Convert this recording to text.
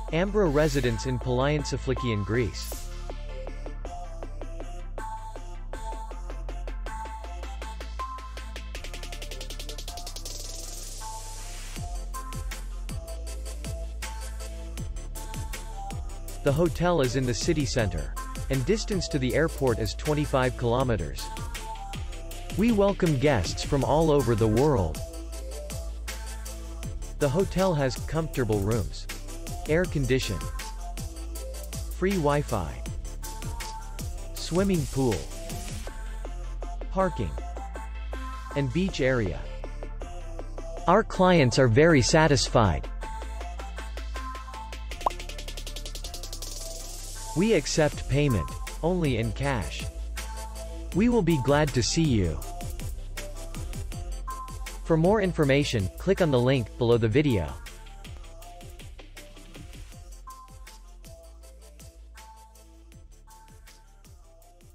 Ambra Residence in PalaionTsiflikion, Greece. The hotel is in the city center, and distance to the airport is 25 kilometers. We welcome guests from all over the world. The hotel has comfortable rooms, air conditioning, free Wi-Fi, swimming pool, parking, and beach area. Our clients are very satisfied. We accept payment only in cash. We will be glad to see you. For more information, click on the link below the video.